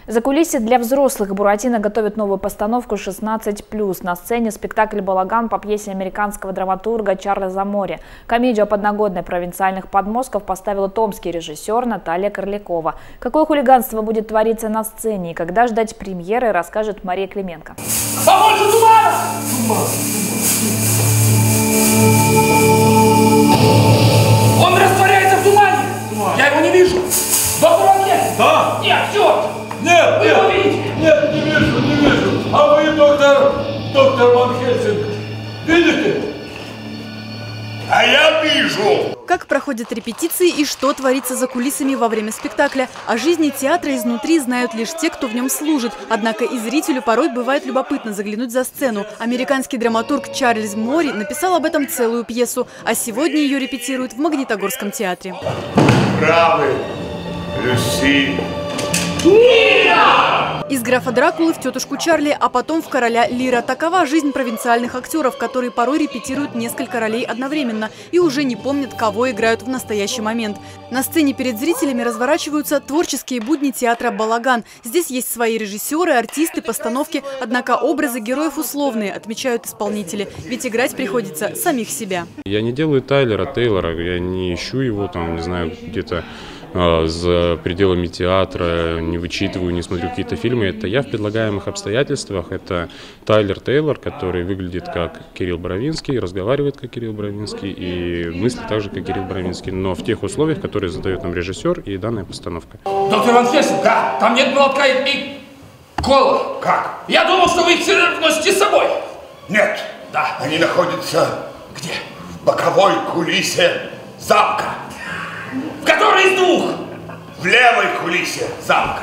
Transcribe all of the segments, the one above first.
За кулисы для взрослых Буратино готовит новую постановку 16+. На сцене спектакль «Балаган» по пьесе американского драматурга Чарльза Мори. Комедию о подноготной провинциальных подмостков поставила томский режиссер Наталья Корлякова. Какое хулиганство будет твориться на сцене и когда ждать премьеры, расскажет Мария Клименко. Побольше тумана! Он растворяется в тумане! Я его не вижу! Доктор Ванхельсинг! Да! Нет, черт! Нет, вы нет, его видите? Нет, не вижу. А вы, доктор Ванхельсинг, видите? А я вижу! Как проходят репетиции и что творится за кулисами во время спектакля. О жизни театра изнутри знают лишь те, кто в нем служит. Однако и зрителю порой бывает любопытно заглянуть за сцену. Американский драматург Чарльз Мори написал об этом целую пьесу, а сегодня ее репетируют в Магнитогорском театре. Правы, Люси. Из графа Дракулы в тетушку Чарли, а потом в короля Лира. Такова жизнь провинциальных актеров, которые порой репетируют несколько ролей одновременно и уже не помнят, кого играют в настоящий момент. На сцене перед зрителями разворачиваются творческие будни театра «Балаган». Здесь есть свои режиссеры, артисты, постановки, однако образы героев условные, отмечают исполнители. Ведь играть приходится самих себя. Я не делаю Тайлера Тейлора, я не ищу его там, не знаю, где-то за пределами театра, не вычитываю, не смотрю какие-то фильмы. Это я в предлагаемых обстоятельствах. Это Тайлер Тейлор, который выглядит как Кирилл Боровинский, разговаривает как Кирилл Боровинский и мыслит так же, как Кирилл Боровинский, но в тех условиях, которые задает нам режиссер и данная постановка. Доктор Ванхельсинг, да, там нет молотка и кола. Как? Я думал, что вы их все носите с собой. Нет. Да. Они находятся Где? в боковой кулисе замка. В которой из двух? В левой кулисе замка.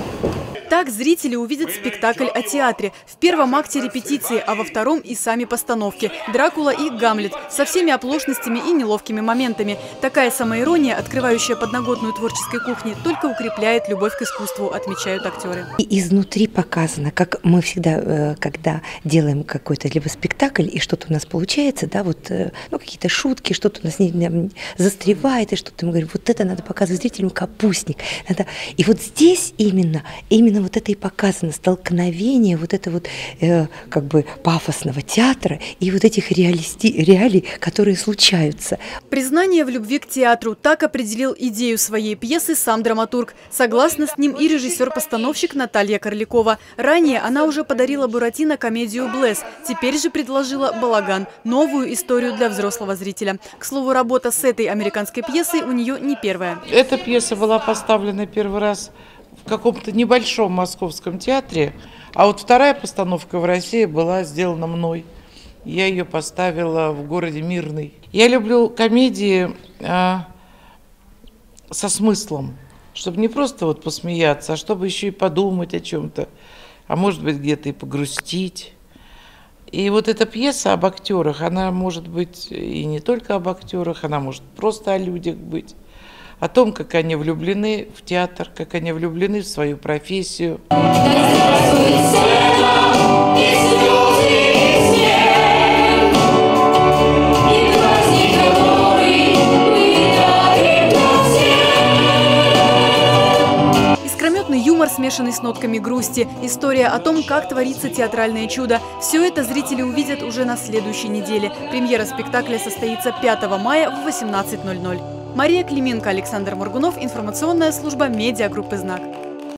Так зрители увидят спектакль о театре. В первом акте репетиции, а во втором и сами постановки. Дракула и Гамлет со всеми оплошностями и неловкими моментами. Такая самоирония, открывающая подноготную творческой кухни, только укрепляет любовь к искусству, отмечают актеры. И изнутри показано, как мы всегда, когда делаем какой-то либо спектакль, и что-то у нас получается, да, вот, ну, какие-то шутки, что-то у нас не застревает, и что-то мы говорим, вот это надо показывать зрителям, капустник. Надо. И вот здесь именно вот это и показано, столкновение вот это вот как бы пафосного театра и вот этих реалий, которые случаются. Признание в любви к театру. Так определил идею своей пьесы сам драматург. Согласна с ним и режиссер-постановщик Наталья Корлякова. Ранее она уже подарила Буратино комедию «Блесс». Теперь же предложила «Балаган» – новую историю для взрослого зрителя. К слову, работа с этой американской пьесой у нее не первая. Эта пьеса была поставлена первый раз в каком-то небольшом московском театре, а вот вторая постановка в России была сделана мной. Я ее поставила в городе Мирный. Я люблю комедии со смыслом, чтобы не просто вот посмеяться, а чтобы еще и подумать о чем-то, а может быть где-то и погрустить. И вот эта пьеса об актерах, она может быть и не только об актерах, она может просто о людях быть. О том, как они влюблены в театр, как они влюблены в свою профессию. Искрометный юмор, смешанный с нотками грусти. История о том, как творится театральное чудо. Все это зрители увидят уже на следующей неделе. Премьера спектакля состоится 5 мая в 18:00. Мария Клименко, Александр Моргунов, информационная служба медиагруппы «Знак».